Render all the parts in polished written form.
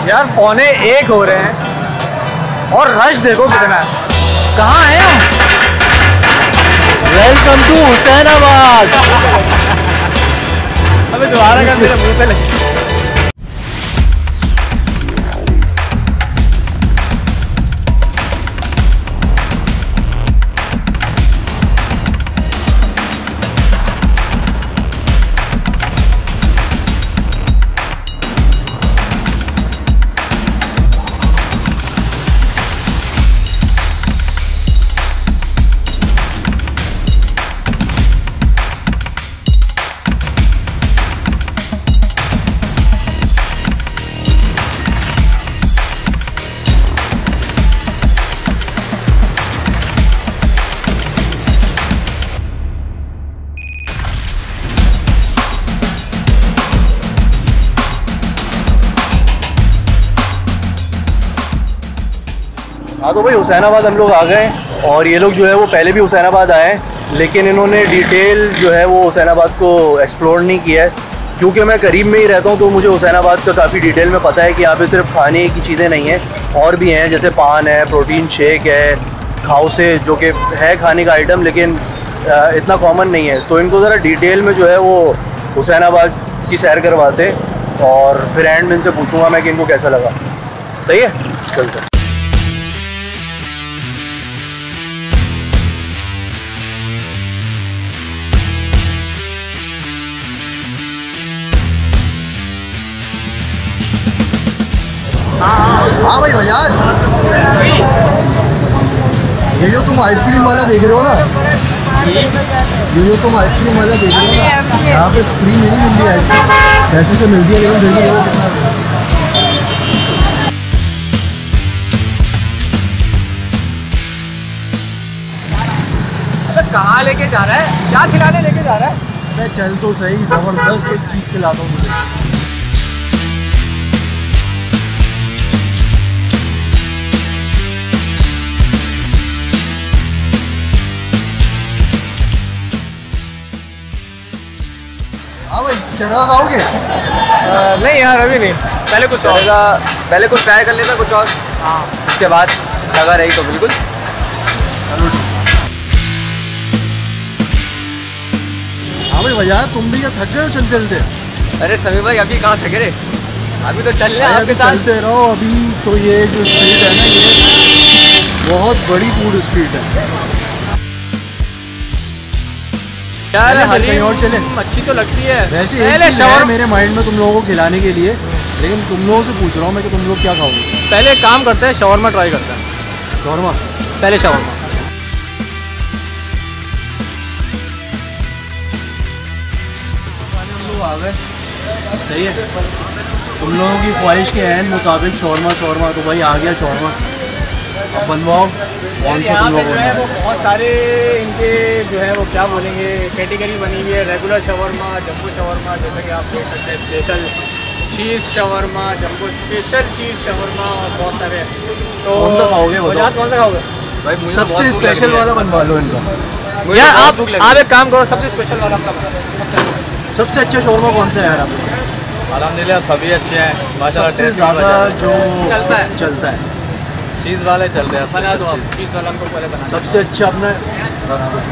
यार 12:45 हो रहे हैं और रश देखो कितना है। कहाँ हैं हम? Welcome to Husainabad. अबे दोबारा कर, मेरे मुंह पे लगी। हाँ तो भाई हुसैनाबाद हम लोग आ गए और ये लोग जो है वो पहले भी हुसैनाबाद आए हैं, लेकिन इन्होंने डिटेल जो है वो हुसैनाबाद को एक्सप्लोर नहीं किया है। क्योंकि मैं करीब में ही रहता हूँ तो मुझे हुसैनाबाद का काफ़ी डिटेल में पता है कि यहाँ पे सिर्फ खाने की चीज़ें नहीं हैं, और भी हैं, जैसे पान है, प्रोटीन शेक है, खाउसे जो कि है खाने का आइटम लेकिन इतना कॉमन नहीं है। तो इनको ज़रा डिटेल में जो है वो हुसैनाबाद की सैर करवाते और फिर एंड में इनसे पूछूँगा मैं कि इनको कैसा लगा। सही है, चलते हैं। हाँ भाई बजाज, ये जो तुम आइसक्रीम वाला देख रहे हो ना, ये जो तुम आइसक्रीम वाला देख रहे हो ना, यहाँ पे फ्री में नहीं मिल रही आइसक्रीम, पैसों से मिलती है, लेकिन फिर भी देखो कितना। अबे कहाँ लेके जा रहा है? क्या खिलाने लेके जा रहा है? मैं चल तो सही, जबरदस्त एक चीज़ खिलाता हूँ मुझे। हाँ भाई, चरगा खाओगे? नहीं यार अभी नहीं, पहले कुछ और, पहले कुछ ट्राई कर लेता कुछ और। हाँ उसके बाद लगा रही तो बिल्कुल। हाँ भाई भैया, तुम भी क्या थक गए हो चलते चलते? अरे समी भाई अभी कहाँ थके रे, अभी तो चल रहे हैं अभी चलते रहो। अभी तो ये जो स्ट्रीट है ना, ये बहुत बड़ी फूड स्ट्रीट है यार। कहीं और चले, अच्छी तो लगती है वैसे एक चीज़ है मेरे माइंड में तुम लोगों को खिलाने के लिए, लेकिन तुम लोगों से पूछ रहा हूँ मैं कि तुम लोग क्या खाओगे। पहले एक काम करते हैं, शवरमा ट्राई करते हैं। शवरमा? पहले शवरमा। हम लोग आ गए, सही है। तुम लोगों की ख्वाहिश के एन मुताबिक शवरमा तो भाई आ गया शवरमा। अब बनवाओ कौन सा तुम लोगों ने। वो बहुत सारे इनके जो है वो क्या बोलेंगे कैटेगरी बनी हुई है। रेगुलर शवरमा, जम्बो शवरमा, जैसे कि आप देख सकते हैं, special cheese shawarma, jumbo special cheese shawarma और बहुत सारे हैं। तो कौन सा खाओगे बताओ? कौन सा खाओगे भाई? सबसे स्पेशल वाला बनवा लो इनका। यार आप एक काम करो, सबसे स्पेशल वाला आपका। सबसे अच्छा शवरमा कौन सा है यार आपको? अल्हम्दुलिल्लाह सभी अच्छे हैं। सबसे ज़्यादा जो चलता है चीज़ वाले चलते हैं। बना दो आप चीज़ वाला हमको पहले बना। सबसे अच्छा अपना बना दो।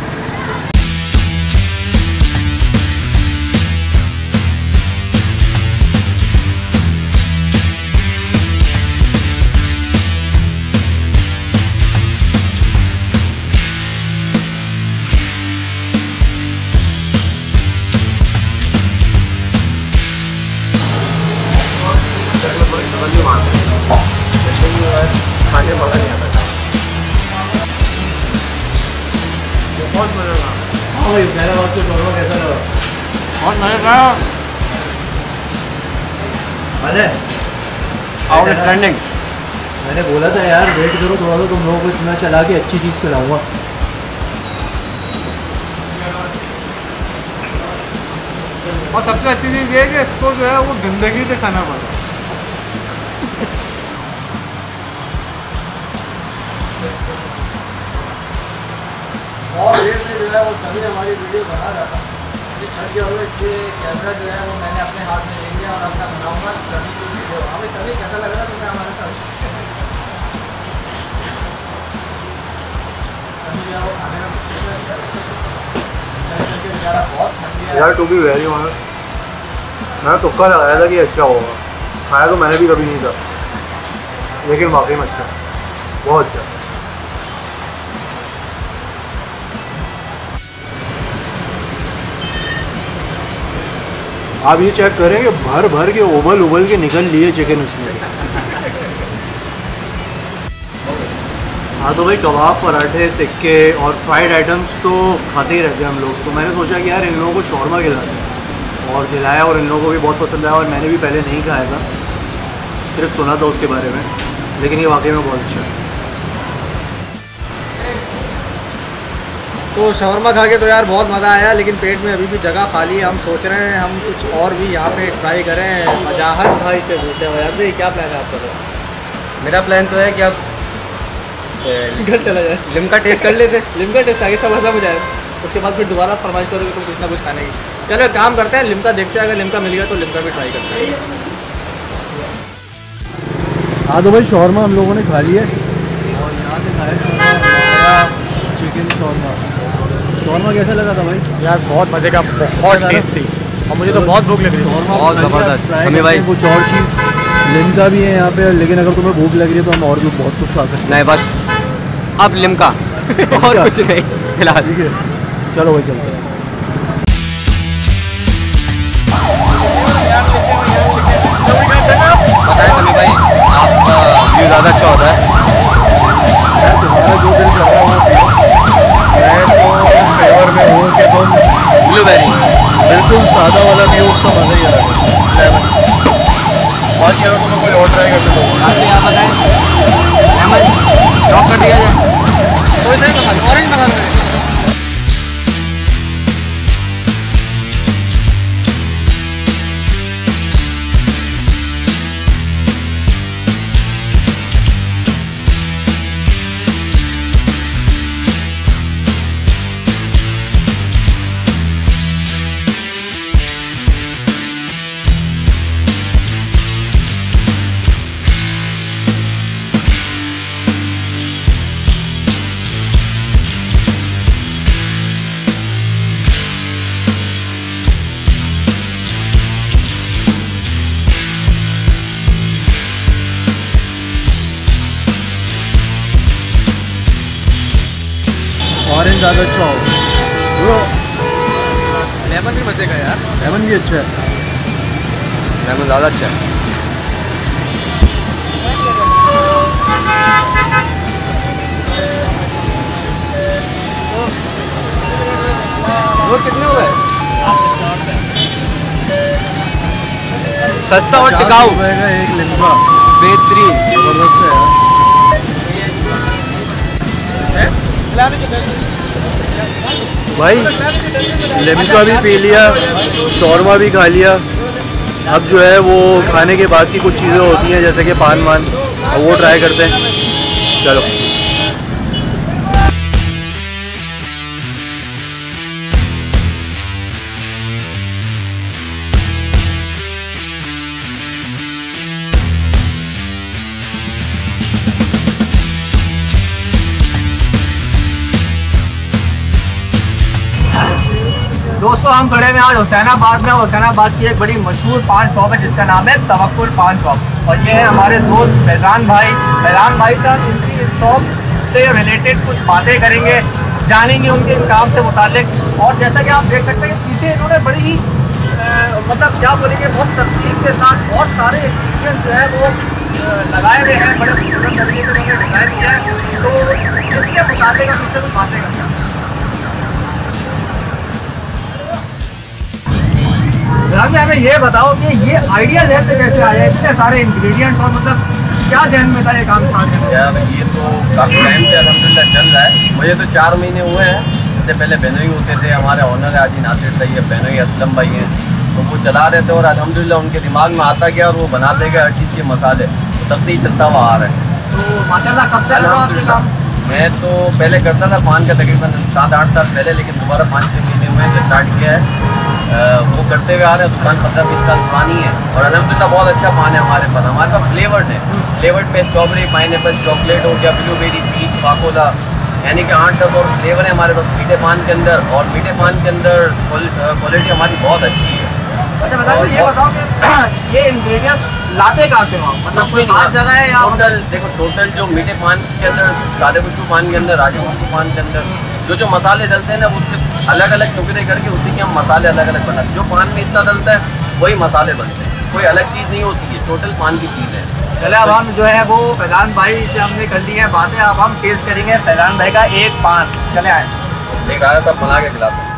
खाने मज़ा नहीं आता। बहुत मज़ा लगा। हाँ भाई, हुसैनाबाद का शौरमा कैसा लगा? बहुत मज़ा लगा। अरे आउट ट्रेंडिंग। मैंने बोला था यार वेट करो थोड़ा सा, तुम लोगों को इतना चला के अच्छी चीज़ खिलाऊंगा। और सबसे अच्छी चीज़ ये है कि इसको जो है वो गंदगी से खाना पड़ा। और ये जो है वो सभी हमारी वीडियो बना रहा था, थक गया होगा, इसलिए कैमरा जो है वो मैंने अपने हाथ में ले लिया और अपना बनाऊंगा सभी को सभी कैसा लग रहा है तुम्हें हमारे साथ? यार टू बी वेरी ऑनेस्ट, मैंने तुक्का लगाया था कि अच्छा होगा, खाया तो मैंने भी कभी नहीं था, लेकिन वाकई में अच्छा, बहुत अच्छा। आप ये चेक करें कि भर भर के उबल के निकल लिए चिकन उसमें। हाँ तो भाई कबाब, पराठे, टिक्के और फ्राइड आइटम्स तो खाते ही रहते हैं हम लोग, तो मैंने सोचा कि यार इन लोगों को शौरमा खिलाते हैं, और खिलाया और इन लोगों को भी बहुत पसंद आया, और मैंने भी पहले नहीं खाया था, सिर्फ सुना था उसके बारे में, लेकिन ये वाकई में बहुत अच्छा है। तो शवरमा खा के तो यार बहुत मज़ा आया, लेकिन पेट में अभी भी जगह खाली है। हम सोच रहे हैं हम कुछ और भी यहाँ पे ट्राई करें। मजाहत भाई से पूछते हैं, वजह क्या प्लान है आपका? मेरा प्लान तो है कि आप घर चला जाए, लिमका टेस्ट कर लेते। लिमका टेस्ट आगे सब मजा जाए, उसके बाद फिर दोबारा फरमाइश करोगे तो कुछ ना कुछ खाने की। चलो एक काम करते हैं, लिमका देखते हैं, अगर लिमका मिल गया तो लिमका भी ट्राई करते हैं। हाँ तो भाई शौरमा हम लोगों ने खा लिया, और यहाँ से खाया शौरमा, चिकन शौरमा। शौरमा कैसा लगा था भाई? यार बहुत मज़े का, बहुत टेस्टी, और मुझे तो बहुत भूख लग रही है। शौरमा बहुत ज़बरदस्त। हमें भाई कुछ और चीज़, लिमका भी है यहाँ पे, लेकिन अगर तुम्हें भूख लग रही है तो हम और भी बहुत कुछ खा सकते हैं। नहीं बस अब लिमका और कुछ नहीं फिलहाल। ठीक है, चलो भाई चलते हैं। बताएं समी भाई, आपका व्यू ज़्यादा अच्छा होता है। यार तुम्हारा जो दिल कर रहा है वो पियो, मैं तो फेवर में हूँ कि तुम ब्लूबेरी बिल्कुल सादा वाला पियो, उसका मज़ा ही अलग है। बाकी अगर तुम्हें कोई और ट्राई करते तो आप बताएं, लेमन ड्रॉप कर दिया जाए। कोई नहीं, ऑरेंज मंगा लें। ऑरेंज ज़्यादा अच्छा हो ब्रो, लेमन भी मजे का यार, लेमन भी अच्छा है। लेमन ज़्यादा अच्छा है। रोज कितने हुए? सस्ता और टिकाऊ, 50 रुपए का एक लिमका, बेहतरीन। जबरदस्त है यार। भाई लिमका भी पी लिया, शौरमा भी खा लिया, अब जो है वो खाने के बाद की कुछ चीज़ें होती हैं जैसे कि पान वान, और वो ट्राई करते हैं। चलो दोस्तों, हम खड़े हैं आज हुसैनाबाद में। हुसैनाबाद की एक बड़ी मशहूर पान शॉप है जिसका नाम है तवक्कुल पान शॉप, और ये है हमारे दोस्त फैज़ान भाई। फैज़ान भाई साहब इनकी इस शॉप से रिलेटेड कुछ बातें करेंगे, जानेंगे उनके काम से मुतालिक। और जैसा कि आप देख सकते हैं पीछे इन्होंने बड़ी ही मतलब क्या बोलेंगे, बहुत तरतीब के साथ बहुत सारे इंग्रीडिएंट्स जो है वो लगाए हुए हैं, बड़े खूबसूरत तरीके से उन्होंने डिज़ाइन किया है। तो इसके मुताबिक हम इससे कुछ बातें करते हैं। हमें ये बताओ कि ये आइडिया जहन से कैसे आया, इतने सारे इंग्रेडिएंट्स, और मतलब क्या जहन में था ये काम स्टार्ट करना? यार ये तो काफ़ी टाइम से अल्हम्दुलिल्लाह चल रहा है। मुझे तो 4 महीने हुए हैं। इससे पहले बेनोई होते थे, हमारे ऑनर है आजी नासिर सैयद बेनोई असलम भाई हैं, तो वो चला रहे थे, और अल्हम्दुलिल्लाह उनके दिमाग में आता गया और वो बनाते गए हर चीज़ के मसाले, तो तब से ही चलता हुआ आ रहा है। तो माशाल्लाह कब से अल्हम्दुलिल्लाह मैं तो पहले करता था पान का तकरीबन 7-8 साल पहले, लेकिन दोबारा 5-6 महीने हुए हैं जो स्टार्ट किया है। वो करते हुए आ रहे हैं। दुकान 15-20 साल पुरानी है और अल्हम्दुलिल्लाह बहुत अच्छा पान है हमारे पास। हमारे पास फ्लेवर्ड है, फ्लेवर्ड में स्ट्रॉबेरी, पाइनएप्पल, चॉकलेट हो गया, ब्लूबेरी, पीच, पाकोला, यानी कि 8-10 और फ्लेवर है हमारे पास मीठे पान के अंदर। और मीठे पान के अंदर क्वालिटी हमारी बहुत अच्छी है। अच्छा बताओ, ये बताओ कि ये इंग्रेडिएंट्स लाते कहाँ से हो? मतलब कोई खास जगह है या टोटल देखो, टोटल जो मीठे पान के अंदर, सादे खुशबू पान के अंदर, राजू खुशबू पान के अंदर जो मसाले डलते हैं ना, उसके अलग अलग टुकड़े करके उसी के हम मसाले अलग अलग बनाते हैं। जो पान में हिस्सा डलता है वही मसाले बनते हैं, कोई अलग चीज़ नहीं होती है, टोटल पान की चीज़ है। चले अब हम जो है वो फैजान भाई से हमने कर ली है बातें, अब हम टेस्ट करेंगे फैजान भाई का एक पान। चले आए, एक आया सब बना के खिलाते हैं।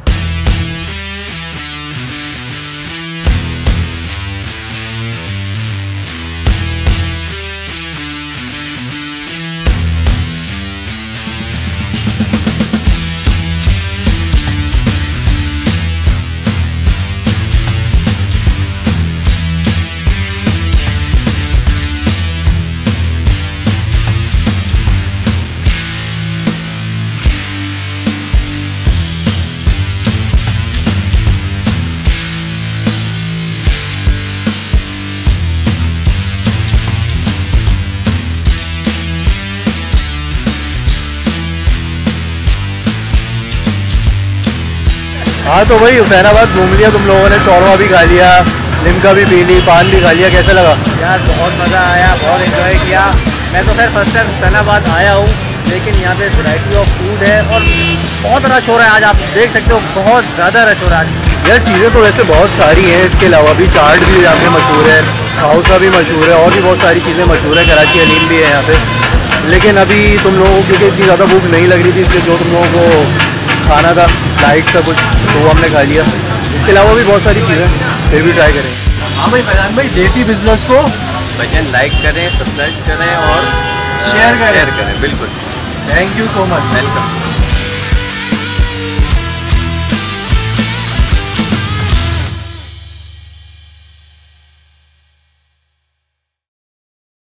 हाँ तो भाई हुसैनाबाद घूम लिया तुम लोगों ने, शौरमा भी खा लिया, लिमका भी पी ली, पान भी खा लिया, कैसा लगा? यार बहुत मज़ा आया, बहुत एंजॉय किया। मैं तो खैर फर्स्ट टाइम हुसैनाबाद आया हूँ, लेकिन यहाँ पे वैरायटी ऑफ फूड है और बहुत रश हो रहा है आज, आप देख सकते हो बहुत ज़्यादा रश हो रहा है। यार चीज़ें तो वैसे बहुत सारी हैं, इसके अलावा भी चाट भी यहाँ पे मशहूर है, खाउसा भी मशहूर है, और भी बहुत सारी चीज़ें मशहूर है। कराची हलीम भी है यहाँ पे। लेकिन अभी तुम लोगों को क्योंकि इतनी ज़्यादा भूख नहीं लग रही थी, इसलिए जो तुम लोगों को खाना था लाइट सा कुछ, तो वो हमने खा लिया। इसके अलावा भी बहुत सारी चीज़ें फिर भी ट्राई करें। हाँ भाई फैजान भाई, देसी बिजलर्स को भजन लाइक करें, सब्सक्राइब करें और शेयर करें। बिल्कुल। Thank you so much. Welcome.